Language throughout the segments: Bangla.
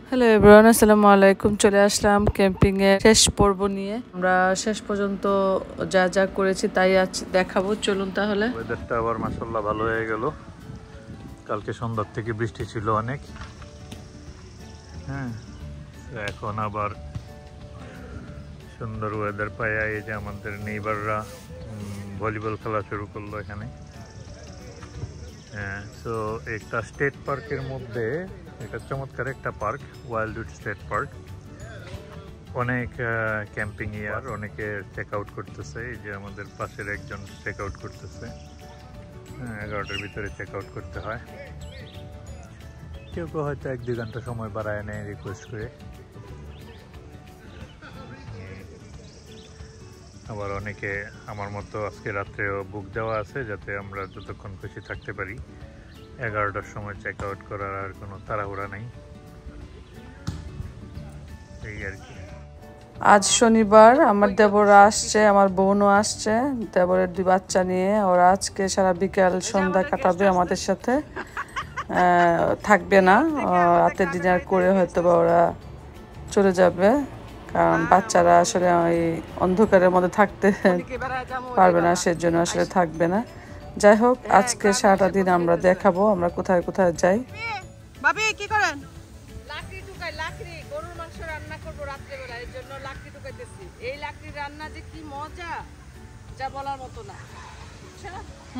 হ্যালো এভরিওয়ান, আসসালামু আলাইকুম। চলে আসলাম ক্যাম্পিং এর শেষ পর্ব নিয়ে। আমরা শেষ পর্যন্ত যা যা করেছি তাই আজ দেখাবো। চলুন তাহলে। ওয়েদারটা আবার মাশাআল্লাহ ভালো হয়ে গেল। কালকে সন্ধ্যার থেকে বৃষ্টি ছিল অনেক। হ্যাঁ, এখন আবার সুন্দর ওয়েদার পায়। এই যে আমাদের নেইবাররা ভলিবল খেলা শুরু করলো এখানে। হ্যাঁ, তো একটা স্টেট পার্কের মধ্যে এটা চমৎকার একটা পার্ক, ওয়াইল্ডউড স্টেট পার্ক। অনেক ক্যাম্পিং ইয়ার অনেকে চেক আউট করতেছে। এই যে আমাদের পাশের একজন চেক আউট করতেছে। হ্যাঁ, 11টার ভিতরে চেক আউট করতে হয়। কেউ কেউ হয়তো 1-2 ঘন্টা সময় বাড়ায় নেয় রিকোয়েস্ট করে। আবার অনেকে আমার মতো আজকে রাত্রেও বুক দেওয়া আছে, যাতে আমরা যতক্ষণ খুশি থাকতে পারি। 11টার সময় চেক আউট করার আর কোনো তাড়াহুড়া নেই, এই আর কি। আজ শনিবার, আমার দেবরা আসছে, আমার বোনও আসছে, দেবরের 2 বাচ্চা নিয়ে। ওরা আজকে সারা বিকাল সন্ধ্যা কাটাবে আমাদের সাথে, থাকবে না। রাতে ডিনার করে হয়তো বা ওরা চলে যাবে, কারণ বাচ্চারা আসলে ওই অন্ধকারের মধ্যে থাকতে পারবে না, সেজন্য আসলে থাকবে না। যাই হোক, আজকে সারাটা দিন আমরা দেখাবো আমরা কোথায় কোথায় যাই। ভাবি কি করেন? লাকড়ি টুকাই, লাকড়ি গরুর মাংস রান্না করব রাতে বেলা, এর জন্য লাকড়ি টুকাইতেছি। এই লাকড়ি রান্না যে কি মজা, যা বলার মতো না। আচ্ছা,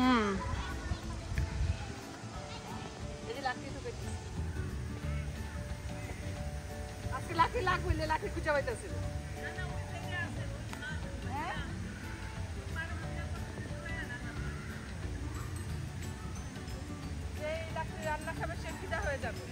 এই যে লাকড়ি টুকাইতেছি। আজকে লাকড়ি লাগবে, লাকড়ি খুঁজে পাইতেছি না। এই লাকড়ি রান্না খাবে, সে খিদা হয়ে যাবে।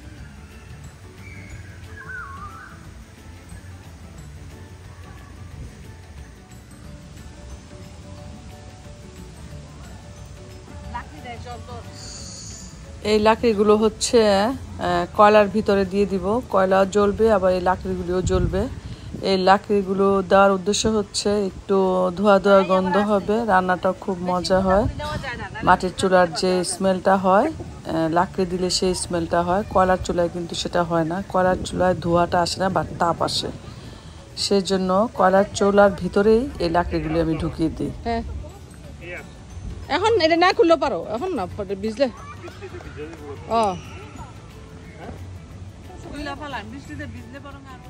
এই লাকড়িগুলো হচ্ছে কয়লার ভিতরে দিয়ে দিব, কয়লা জ্বলবে, আবার এই লাকড়িগুলিও জ্বলবে। এই লাকড়িগুলো দেওয়ার উদ্দেশ্য হচ্ছে একটু ধোয়া ধোয়া গন্ধ হবে, রান্নাটা খুব মজা হয়। মাটির চুলার যে স্মেলটা হয়, লাকড়ি দিলে সেই স্মেলটা হয়। কয়লার চুলায় কিন্তু সেটা হয় না। কয়লার চুলায় ধোঁয়াটা আসে না, বা তাপ আসে। সেই জন্য কয়লার চুলার ভিতরেই এই লাকড়িগুলি আমি ঢুকিয়ে দিই। হ্যাঁ, এখন এটা না খুললে পারো, এখন না ভিজলে। ও বৃষ্টিতে ভিজলে পারো না।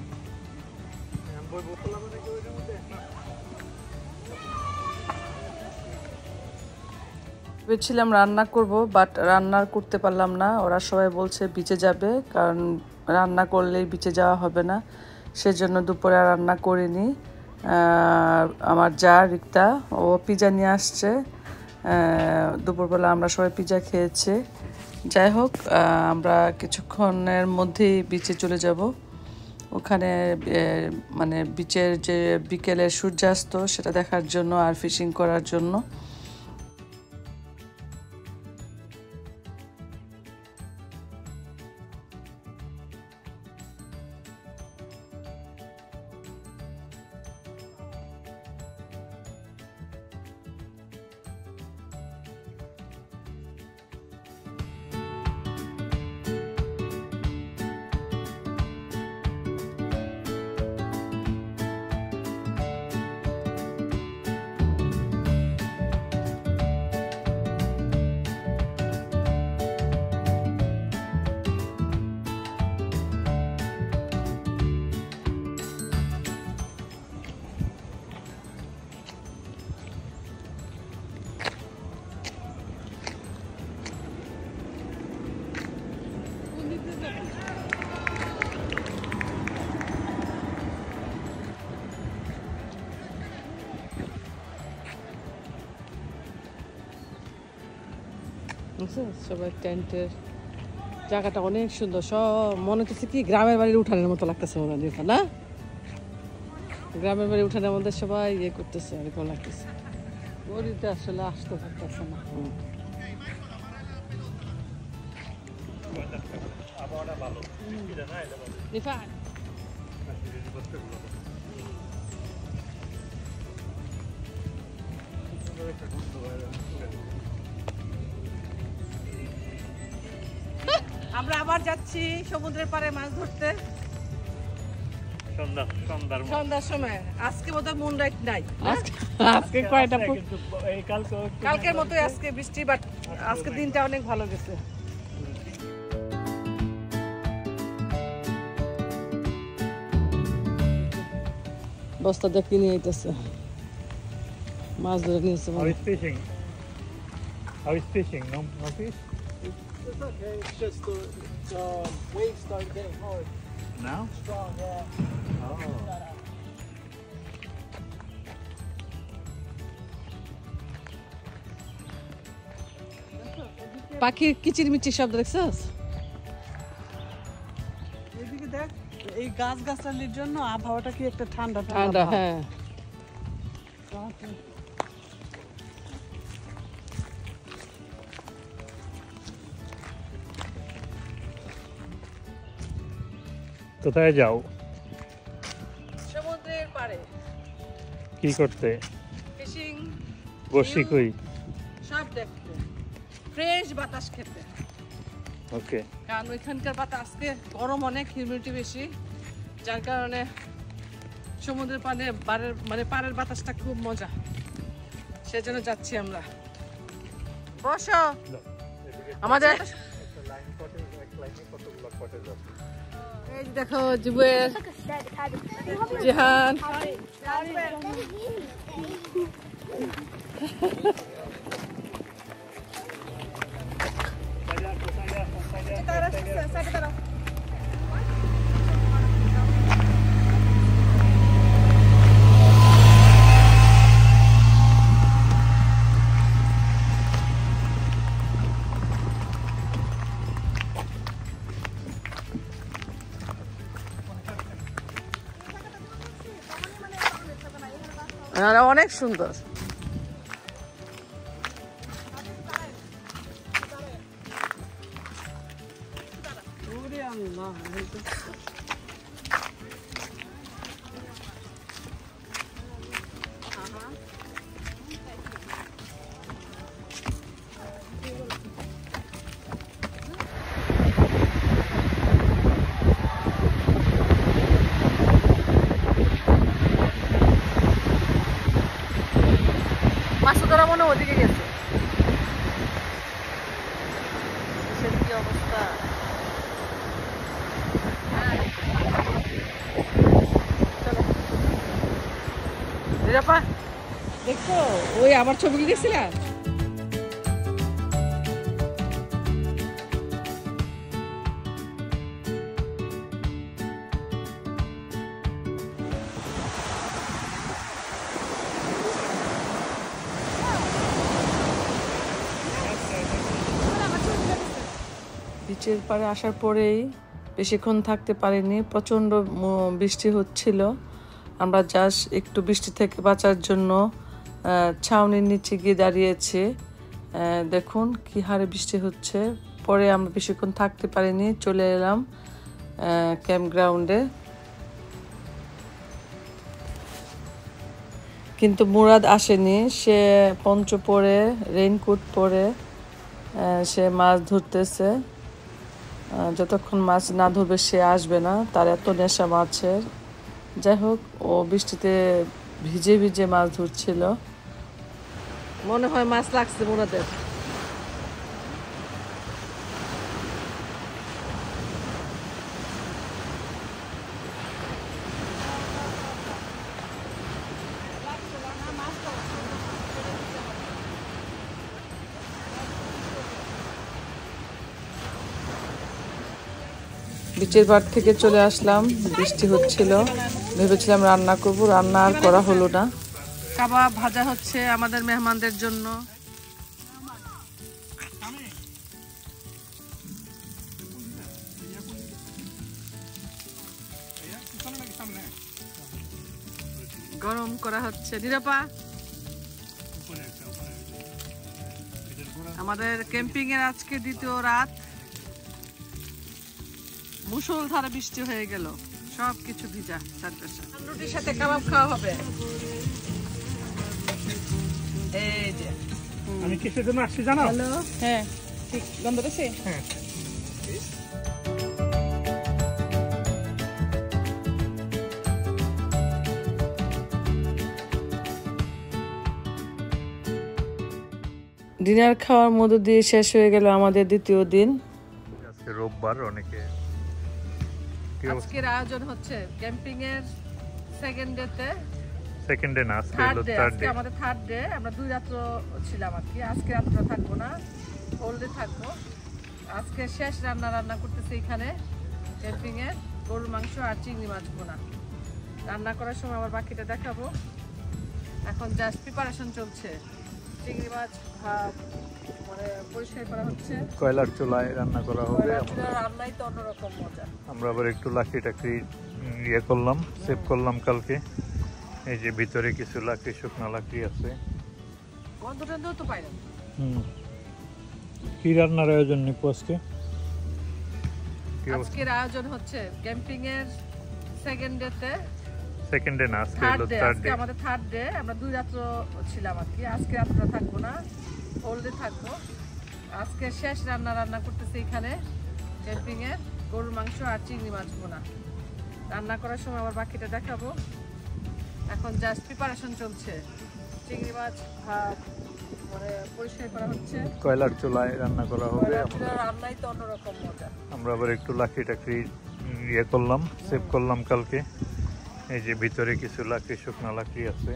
ভেবেছিলাম রান্না করব, বাট রান্না করতে পারলাম না। ওরা সবাই বলছে বিচে যাবে, কারণ রান্না করলেই বিচে যাওয়া হবে না। সেজন্য দুপুরে আর রান্না করিনি। আমার যা রিক্তা, ও পিজা নিয়ে আসছে। দুপুরবেলা আমরা সবাই পিজা খেয়েছি। যাই হোক, আমরা কিছুক্ষণের মধ্যেই বিচে চলে যাব। ওখানে মানে বিচের যে বিকেলের সূর্যাস্ত, সেটা দেখার জন্য আর ফিশিং করার জন্য। সবাই টেন্টের জায়গাটা অনেক সুন্দর, সব মনে হচ্ছে কি গ্রামের বাড়ির উঠানের মতো লাগতেছে না? গ্রামের বাড়ি উঠানের মধ্যে সবাই ইয়ে করতেছে, এরকম লাগতেছে। গরিতে আসলে আসতে পারতেছে না। আমরা আবার যাচ্ছি সমুদ্রের পাড়ে মাছ ধরতে সন্ধ্যার সময়। আজকে বোধহয় মুন রাইট নাই, আজকে কয়টা কালকের মতোই আজকে বৃষ্টি, বাট আজকে দিনটা অনেক ভালো গেছে। বস্তা দেখে নিয়ে আইতেছে, মাছ ধরে নিয়েছে। How is fishing? No fish? It's okay. It's just the waves start getting hard. Now? Strong, yeah. Oh. পাখির কিচিরমিচির শব্দ দেখছস? এদিকে দেখ, এই গাছগাছালির জন্য আবহাওয়াটা কি একটা ঠান্ডা ঠান্ডা। হ্যাঁ, কোথায় যাও? সমুদ্রের পাড়ে কি করতে? ফিশিং, বসি কই? সব দেখতে, ফ্রেশ বাতাস খেতে। ওকে। কারণ ওইখানকার বাতাস আজকে গরম অনেক, হিউমিডিটি বেশি, যার কারণে সমুদ্রের পাড়ে পাড়ের বাতাসটা খুব মজা, সেজন্য যাচ্ছি আমরা। বসো। আমাদের এই দেখো জুবের, জিহান, অনেক সুন্দর। মাছুদারা মনে ওদিকে গেছে, কি অবস্থা। দেখো ওই আমার ছবি গেছিলাম। বিচের পাড়ে আসার পরেই বেশিক্ষণ থাকতে পারিনি, প্রচণ্ড বৃষ্টি হচ্ছিল। আমরা জাস্ট একটু বৃষ্টি থেকে বাঁচার জন্য ছাউনির নিচে গিয়ে দাঁড়িয়েছি। দেখুন কি হারে বৃষ্টি হচ্ছে। পরে আমরা বেশিক্ষণ থাকতে পারিনি, চলে এলাম ক্যাম্প গ্রাউন্ডে। কিন্তু মুরাদ আসেনি, সে পঞ্চ পরে, রেইনকোট পরে সে মাছ ধরতেছে। যতক্ষণ মাছ না ধরবে সে আসবে না, তার এত নেশা মাছের। যাই হোক, ও বৃষ্টিতে ভিজে ভিজে মাছ ধরছিল। মনে হয় মাছ লাগছে মুরাদের। বিচের পাড় থেকে চলে আসলাম, বৃষ্টি হচ্ছিল, ভেবেছিলাম রান্না করব, রান্না আর করা হলো না। কাবাব ভাজা হচ্ছে আমাদের মেহমানদের জন্য। গরম করা হচ্ছে। নিরাপা, আমাদের ক্যাম্পিং এর আজকে দ্বিতীয় রাত। মুষলধারে বৃষ্টি হয়ে গেল, সবকিছু ভিজা চারপাশে। রুটির সাথে কাবাব খাওয়া হবে। এই যে আমি কিসের জন্য আসছি জানো? হ্যাঁ, ঠিক গন্ধ পেয়েছে। হ্যাঁ, ডিনার খাওয়ার মধ্য দিয়ে শেষ হয়ে গেল আমাদের দ্বিতীয় দিন। আজকে রোববার, অনেকে আজকের আয়োজন হচ্ছে ক্যাম্পিং এর সেকেন্ড ডেতে, সেকেন্ড ডে না, আজকে থার্ড হলো ডে, থার্ড আজকে ডে। আমাদের থার্ড ডে। আমরা 2 রাত্র ছিলাম আর কি, আজকে রাত্রে থাকবো না, হোল ডে থাকবো। আজকে শেষ রান্না করতেছি এখানে ক্যাম্পিং এর, গরুর মাংস আর চিংড়ি মাছ ভুনা। রান্না করার সময় আবার বাকিটা দেখাবো। এখন জাস্ট প্রিপারেশন চলছে, চিংড়ি মাছ মানে পরিষ্কার করা হচ্ছে। কয়লার চুলায় রান্না করা হবে। রান্নাই তো অন্যরকম মজা। আমরা আবার একটু লাকড়ি টাকড়ি ইয়ে করলাম, সেভ করলাম কালকে। এই যে ভিতরে কিছু লাকড়ি, শুকনো লাকড়ি আছে। গন্ধ টন্ধ তো পাই না। কি রান্নার আয়োজন নিপু আজকে? আজকের আয়োজন হচ্ছে ক্যাম্পিং এর সেকেন্ড ডেতে, সেকেন্ড ডে না, আজকে থার্ড হলো ডে, থার্ড আজকে ডে। আমাদের থার্ড ডে। আমরা 2 রাত্র ছিলাম আর কি, আজকে রাত্রে থাকবো না, হোল ডে থাকবো। আজকে শেষ রান্না করতেছি এখানে ক্যাম্পিং এর, গরুর মাংস আর চিংড়ি মাছ ভুনা। রান্না করার সময় আবার বাকিটা দেখাবো। এখন জাস্ট প্রিপারেশন চলছে, চিংড়ি মাছ মানে পরিষ্কার করা হচ্ছে। কয়লার চুলায় রান্না করা হবে। রান্নাই তো অন্যরকম মজা। আমরা আবার একটু লাকড়ি টাকড়ি ইয়ে করলাম, সেভ করলাম কালকে। এই যে ভিতরে কিছু লাকড়ি, শুকনো লাকড়ি আছে।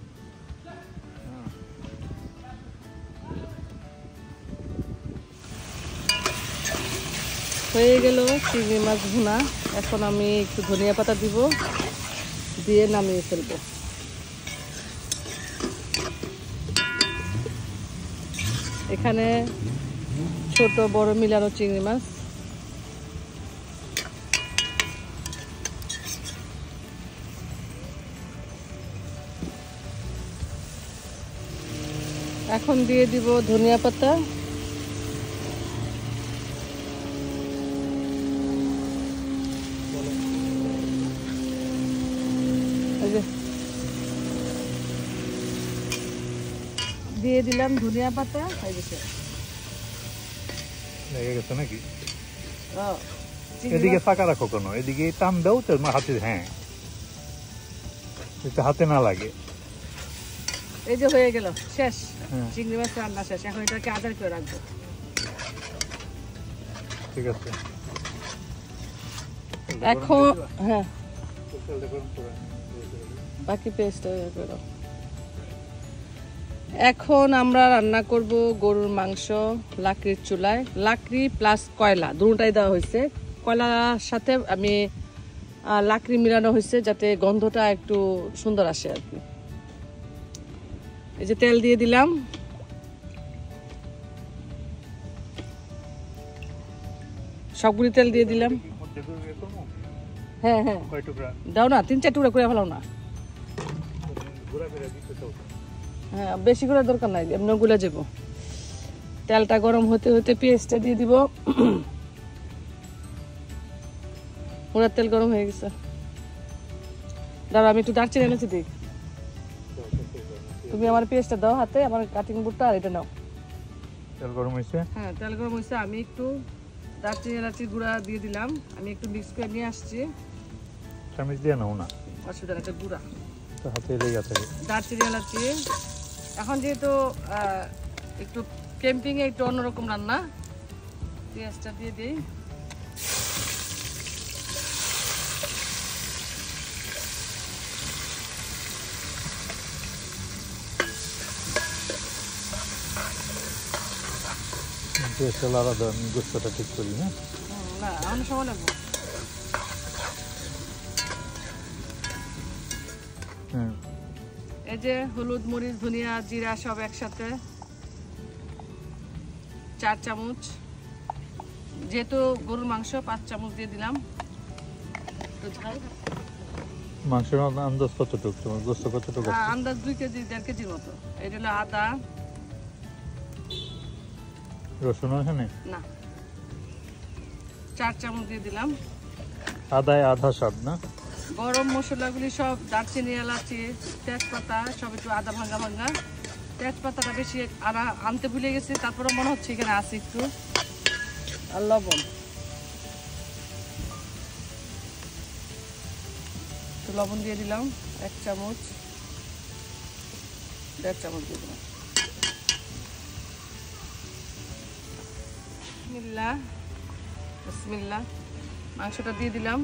হয়ে গেল চিংড়ি মাছ ভুনা। এখন আমি একটু ধনিয়া পাতা দিব, দিয়ে নামিয়ে ফেলবো। এখানে ছোট বড় মিলানো চিংড়ি মাছ। এখন দিয়ে দিব ধনিয়া পাতা, দিয়ে দিলাম ধনিয়া পাতা। লেগে গেছে নাকি? চিংড়ি এদিকে ফাঁকা রাখো কেন? এদিকে টান দাও তো হাতে। হ্যাঁ, হাতে না লাগে। এই যে হয়ে গেল, শেষ। হ্যাঁ। চিংড়ি মাছ রান্না শেষ। এখন এটাকে আদার করে রাখবো। ঠিক আছে। এখন হ্যাঁ, বাকি পেস্টটা করে দাও। এখন আমরা রান্না করব গরুর মাংস লাকড়ির চুলায়। লাকড়ি প্লাস কয়লা দুটোটাই দেওয়া হয়েছে। কয়লার সাথে আমি লাকড়ি মিলানো হয়েছে যাতে গন্ধটা একটু সুন্দর আসে আর কি। এই যে তেল দিয়ে দিলাম, সবগুলি তেল দিয়ে দিলাম। হ্যাঁ হ্যাঁ, দাও না, 3-4 টুকরা করে ফেলাও না। হ্যাঁ, বেশি করে দরকার নাই, এমনি গুলা যাবো। তেলটা গরম হতে হতে পেঁয়াজটা দিয়ে দিব। পুরো তেল গরম হয়ে গেছে। দাঁড়া, আমি একটু দারচিনি এনেছি দিই। তুমি আমার পেঁয়াজটা দাও হাতে, আমার কাটিং বোর্ডটা আর এটা নাও। তেল গরম হয়েছে? হ্যাঁ, তেল গরম হয়েছে। আমি একটু দারচিনি এলাচির গুঁড়া দিয়ে দিলাম। আমি একটু মিক্স করে নিয়ে আসছি। চামচ দিয়ে নাও না, অসুবিধা একটা গুঁড়া হাতে লেগে থাকে। দারচিনি এলাচি। এখন যেহেতু একটু ক্যাম্পিংয়ে একটু অন্যরকম রান্না, পেঁয়াজটা দিয়ে দিই। আলাদা আমি গোস্তটা ঠিক করি না। না, আমি সময় লাগবো। এই যে হলুদ, মরিচ, ধনিয়া, জিরা সব একসাথে 4 চামচ। যেহেতু গরুর মাংস 5 চামচ দিয়ে দিলাম। মাংসের আন্দাজ কতটুকু? তোমার গোস্ত কতটুকু? আন্দাজ 2 কেজি 1.5 কেজির মতো। এটা হলো আদা, রসুন এখানে না 4 চামচ দিয়ে দিলাম। আদায় আধা স্বাদ না? গরম মশলাগুলি সব দারচিনি, এলাচি, তেজপাতা সব একটু আদা ভাঙা ভাঙা। তেজপাতাটা বেশি আনতে ভুলে গেছি, তারপরে মনে হচ্ছে এখানে আছে একটু। আর লবণ, একটু লবণ দিয়ে দিলাম 1 চামচ, 1.5 চামচ দিয়ে দিলাম। বিসমিল্লাহ বিসমিল্লাহ মাংসটা দিয়ে দিলাম।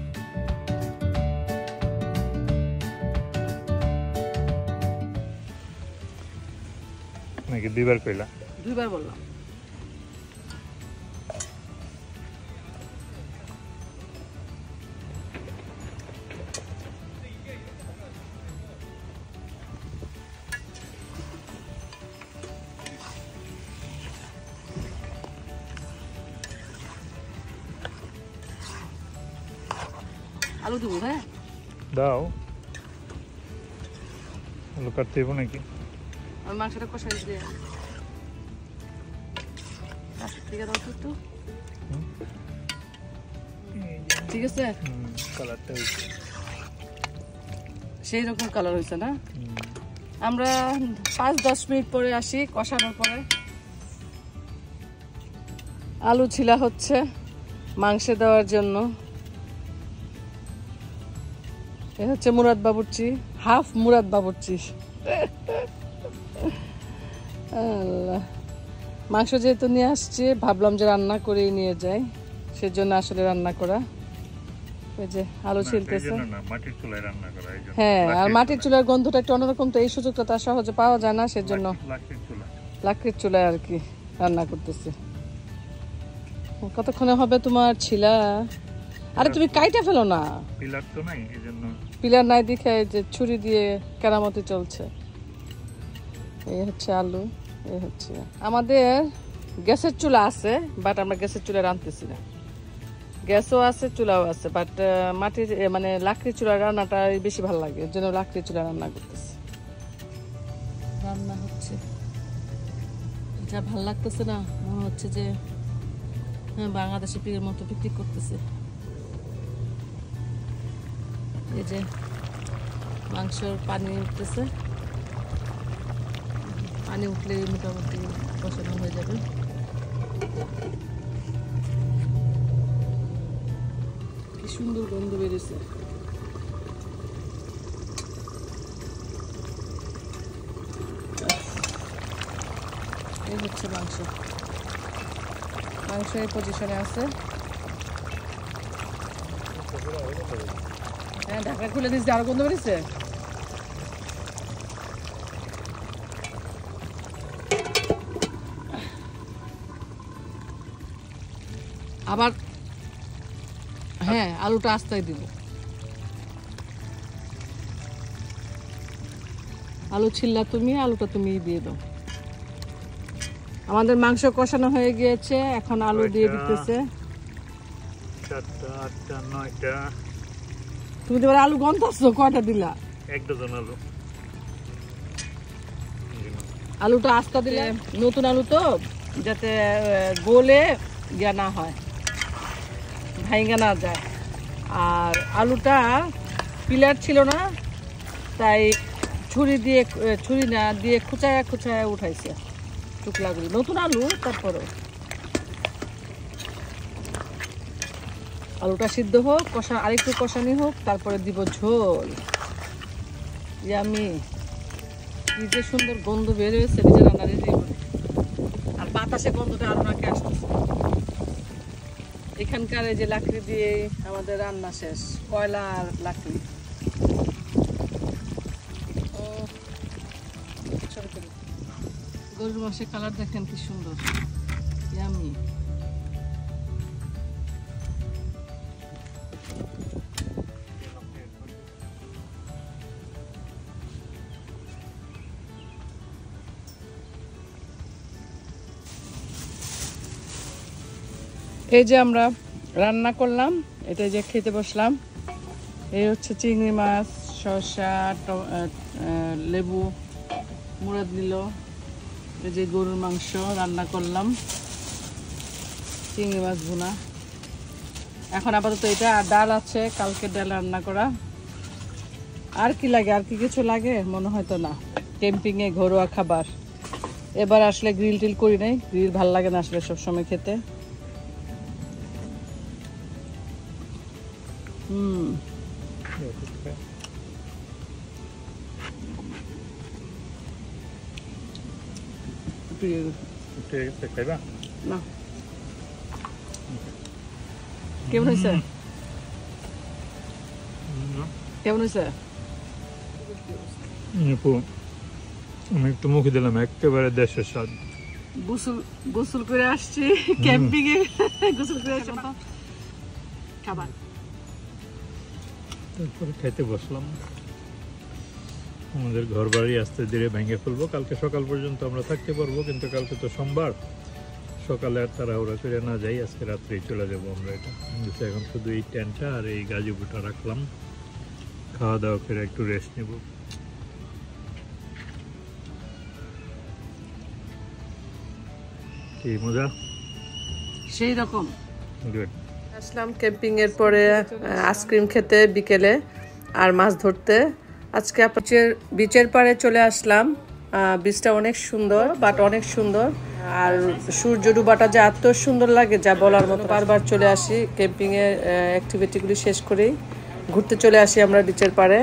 নাকি দুইবার কইলা? দুইবার বললাম। আলু দেবো? হ্যাঁ দাও। আলু কাটতে হইব নাকি? আর মাংসটা কষাই দিয়ে ঠিক আছে একটু ঠিক আছে। কালারটা হয়েছে সেই রকম কালার হয়েছে না? আমরা 5-10 মিনিট পরে আসি কষানোর পরে। আলু ছিলা হচ্ছে মাংসে দেওয়ার জন্য। এ হচ্ছে মুরাদ বাবুর্চি, হাফ মুরাদ বাবুর্চি। আল্লাহ, মাংস যেহেতু নিয়ে আসছি ভাবলাম যে রান্না করেই নিয়ে যাই, সেজন্য আসলে রান্না করা। এই যে আলু ছিলতেছে। হ্যাঁ, আর মাটির চুলার গন্ধটা একটু অন্যরকম, তো এই সুযোগটা তো সহজে পাওয়া যায় না, সেজন্য লাকড়ির চুলায় আর কি রান্না করতেছে। কতক্ষণে হবে তোমার ছিলা? আরে তুমি কাইটা ফেলো না, পিলার তো নাই, এজন্য পিলার নাই দেখে যে ছুরি দিয়ে কেরামতি চলছে। এই হচ্ছে আলু, এই হচ্ছে। আমাদের গ্যাসের চুলা আছে, বাট আমরা গ্যাসের চুলা রান্নতেছি না। গ্যাসও আছে, চুলাও আছে, বাট মাটির মানে লাকড়ির চুলা রান্নাটা বেশি ভালো লাগে, এর জন্য লাকড়ির চুলা রান্না করতেছি। রান্না হচ্ছে, যা ভাল লাগতেছে না, মনে হচ্ছে যে হ্যাঁ বাংলাদেশি পীরের মতো পিকনিক করতেছে। এই যে মাংসের পানি উঠতেছে, পানি উঠলে মোটামুটি কষানো হয়ে যাবে। কি সুন্দর গন্ধ বেরিয়েছে। এই হচ্ছে মাংস, মাংস এই পজিশনে আছে। হ্যাঁ, ঢাকা খুলে দিয়েছে, আরো গন্ধ বেরিয়েছে। আবার হ্যাঁ, আলুটা আস্তায় দিব। আলু ছিললা তুমি, আলুটা তুমি দিয়ে দাও। আমাদের মাংস কষানো হয়ে গিয়েছে, এখন আলু দিয়ে দিতেছে। 7টা 8টা 9টা। তুমি তো আলু গন্তাছো, কয়টা দিলা? 1 ডজন আলু। আলুটা আস্তা দিলে, নতুন আলু তো, যাতে গলে ইয়া না হয়, ভাইঙ্গা না যায়। আর আলুটা পিলার ছিল না, তাই ছুরি না দিয়ে খুচায়া খুচায়া উঠাইছে টুকলাগুলি। নতুন আলু, তারপরেও আলুটা সিদ্ধ হোক, কষা আরেকটু কষানি হোক, তারপরে দিব ঝোল। ইয়ামি, কি যে সুন্দর গন্ধ বের হয়েছে নিজের রান্নার। আর বাতাসে গন্ধটা আরো নাকে আসতেছে। এখানকার এই যে লাকড়ি দিয়ে আমাদের রান্না শেষ, কয়লা আর লাকড়ি। গরুর মাংসের কালার দেখেন কি সুন্দর, ইয়ামি। এই যে আমরা রান্না করলাম, এটা যে খেতে বসলাম। এই হচ্ছে চিংড়ি মাছ, শসা, লেবু, মুরাদ নিল। এই যে গরুর মাংস রান্না করলাম, চিংড়ি মাছ ভুনা। এখন আপাতত এটা, আর ডাল আছে, কালকে ডাল রান্না করা। আর কি লাগে? আর কি কিছু লাগে? মনে হয়তো না। ক্যাম্পিংয়ে ঘরোয়া খাবার। এবার আসলে গ্রিল টিল করি নাই, গ্রিল ভাল লাগে না আসলে সবসময় খেতে। খাইবা না, কেমন হয়েছে? কেমন হয়েছে? আমি একটু মুখে দিলাম, একেবারে দেশের স্বাদ। গোসল করে আসছি ক্যাম্পিং এ, গোসল করে আসছি খাবার, তারপরে খেতে বসলাম। আমাদের ঘর বাড়ি আস্তে ধীরে ভেঙে ফেলবো, কালকে সকাল পর্যন্ত আমরা থাকতে পারবো, কিন্তু কালকে তো সোমবার, সকালে আর তাড়াহুড়া করে না যাই, আজকে রাত্রেই চলে যাবো আমরা। এটা এখন শুধু এই টেন্টটা আর এই গাজিপুটা রাখলাম, খাওয়া দাওয়া করে একটু রেস্ট নেব। কি মজা, সেই রকম। গুড। আসলাম ক্যাম্পিং এর পরে আইসক্রিম খেতে বিকেলে আর মাছ ধরতে। আজকে বিচের পাড়ে চলে আসলাম। বিচটা অনেক সুন্দর, বাট অনেক সুন্দর, আর সূর্য ডুবাটা যে এত সুন্দর লাগে যা বলার মতো। বারবার চলে আসি ক্যাম্পিং এর অ্যাক্টিভিটিগুলি শেষ করেই ঘুরতে চলে আসি আমরা বিচের পাড়ে।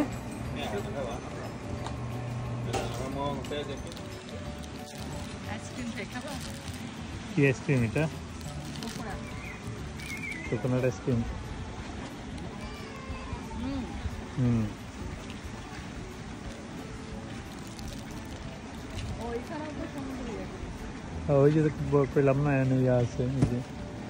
কি আইসক্রিম এটা? Coconut ice cream. ওই যে পেলাম না, এনে ইয়ে আছে, এই যে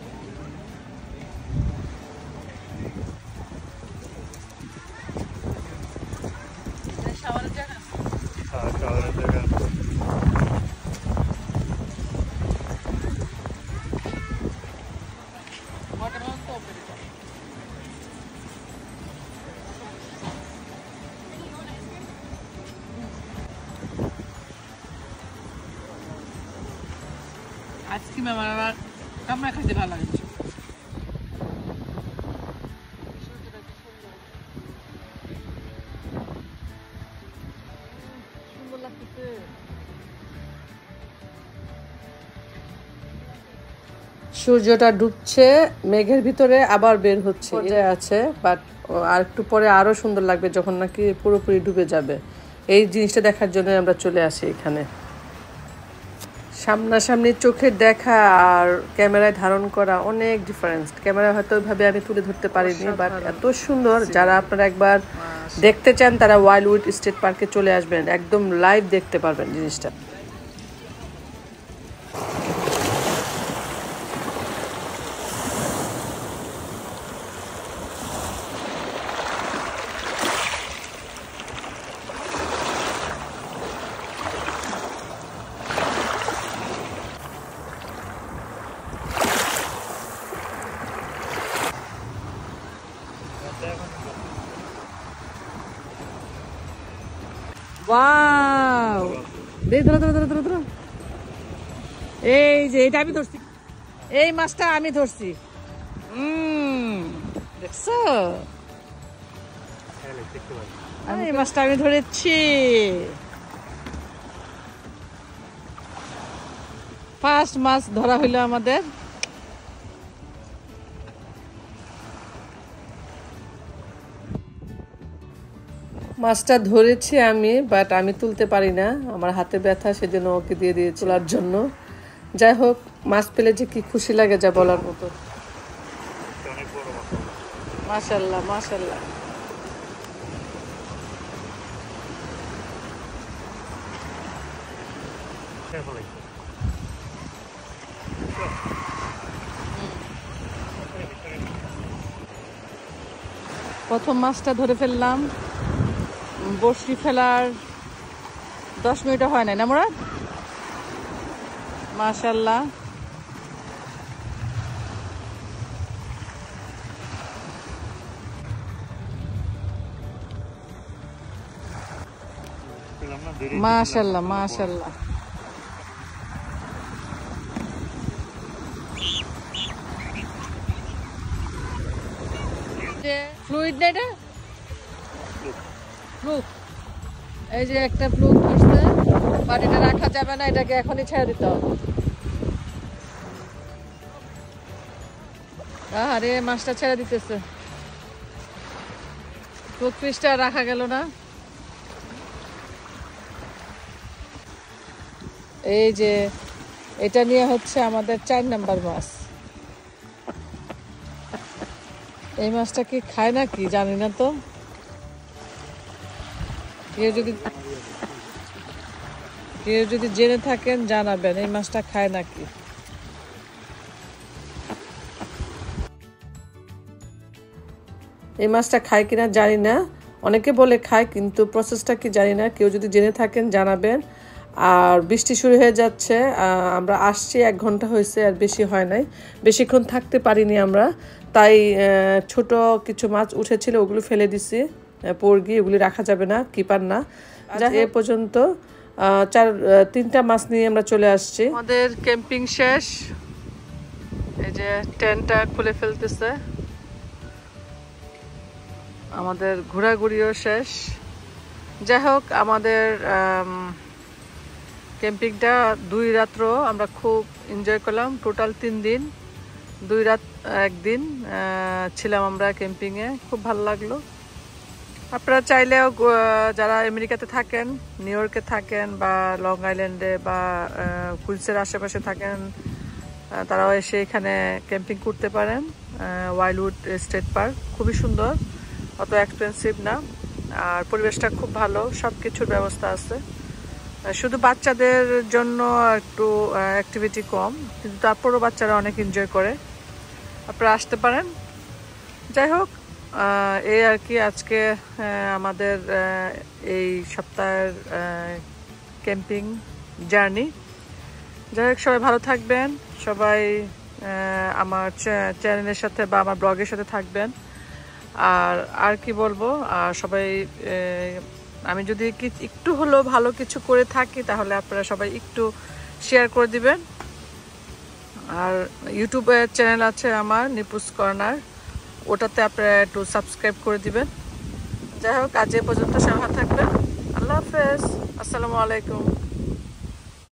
শাওয়ারের জায়গা। শাওয়ারের জায়গা। আইসক্রিম আমার কামড়া খাইতে ভালো লাগে। সূর্যটা ডুবছে মেঘের ভিতরে, আবার বের হচ্ছে, এটা আছে। বাট আর একটু পরে আরো সুন্দর লাগবে যখন নাকি পুরোপুরি ডুবে যাবে। এই জিনিসটা দেখার জন্য আমরা চলে আসি এখানে। সামনাসামনি চোখের দেখা আর ক্যামেরায় ধারণ করা অনেক ডিফারেন্স। ক্যামেরায় হয়তো ওইভাবে আমি তুলে ধরতে পারিনি, বাট এত সুন্দর। যারা আপনারা একবার দেখতে চান তারা ওয়াইল্ডউড স্টেট পার্কে চলে আসবেন, একদম লাইভ দেখতে পারবেন জিনিসটা। ওয়াও, ধরো ধরো ধরো ধরো ধরো। এই যে এটা আমি ধরছি, এই মাছটা আমি ধরছি। দেখছো, এই মাছটা আমি ধরেছি। ফার্স্ট মাছ ধরা হইলো আমাদের। মাছটা ধরেছি আমি, বাট আমি তুলতে পারি না, আমার হাতে ব্যথা, সেজন্য ওকে দিয়ে দিয়ে তোলার জন্য। যাই হোক, মাছ পেলে যে কি খুশি লাগে যা বলার মতো। মাশাআল্লাহ মাশাআল্লাহ। প্রথম মাছটা ধরে ফেললাম। বড়শি ফেলার 10 মিনিটও হয় নাই না মুরাদ? মাশাআল্লাহ। মাশাআল্লাহ মাশাআল্লাহ। ফ্লুইড না এটা? ফ্লুক। এই যে একটা ফ্লুক ধরছে, বাট এটা রাখা যাবে না, এটাকে এখনই ছেড়ে দিতে হবে। আরে মাছটা ছেড়ে দিতেছে, ফ্লুক ফিশটা রাখা গেল না। এই যে এটা নিয়ে হচ্ছে আমাদের 4 নাম্বার মাছ। এই মাছটা কি খায় নাকি জানি না তো। কেউ যদি জেনে থাকেন জানাবেন এই মাছটা খায় নাকি। এই মাছটা খায় কিনা জানি না, অনেকে বলে খায় কিন্তু প্রসেসটা কি জানি না। কেউ যদি জেনে থাকেন জানাবেন। আর বৃষ্টি শুরু হয়ে যাচ্ছে, আমরা আসছি 1 ঘন্টা হয়েছে, আর বেশি হয় নাই, বেশিক্ষণ থাকতে পারিনি আমরা। তাই ছোট কিছু মাছ উঠেছিল ওগুলো ফেলে দিছি, পড়গি ওগুলি রাখা যাবে না, কিপার না। এ পর্যন্ত 3টা মাছ নিয়ে আমরা চলে আসছি। আমাদের ক্যাম্পিং শেষ, এই যে টেন্টটা খুলে ফেলতেছে, আমাদের ঘোরাঘুরিও শেষ। যাই হোক, আমাদের ক্যাম্পিংটা 2 রাত্র আমরা খুব এনজয় করলাম। টোটাল 3 দিন, 2 রাত 1 দিন ছিলাম আমরা ক্যাম্পিংয়ে, খুব ভালো লাগলো। আপনারা চাইলেও যারা আমেরিকাতে থাকেন, নিউ ইয়র্কে থাকেন বা লং আইল্যান্ডে বা কুইন্সের আশেপাশে থাকেন, তারাও এসে এখানে ক্যাম্পিং করতে পারেন। ওয়াইল্ডউড স্টেট পার্ক খুবই সুন্দর, অত এক্সপেন্সিভ না, আর পরিবেশটা খুব ভালো, সব কিছুর ব্যবস্থা আছে। শুধু বাচ্চাদের জন্য একটু অ্যাক্টিভিটি কম, কিন্তু তারপরও বাচ্চারা অনেক এনজয় করে, আপনারা আসতে পারেন। যাই হোক, এই আর কি আজকে আমাদের এই সপ্তাহের ক্যাম্পিং জার্নি। যাই হোক, সবাই ভালো থাকবেন, সবাই আমার চ্যানেলের সাথে বা আমার ব্লগের সাথে থাকবেন। আর কি বলবো, সবাই আমি যদি একটু হলেও ভালো কিছু করে থাকি তাহলে আপনারা সবাই একটু শেয়ার করে দিবেন। আর ইউটিউবে চ্যানেল আছে আমার, নিপুস কর্নার, ওটাতে আপনারা একটু সাবস্ক্রাইব করে দিবেন। যাই হোক, আজ এ পর্যন্ত সবাই ভালো থাকবেন। আল্লাহ হাফেজ, আসসালামু আলাইকুম।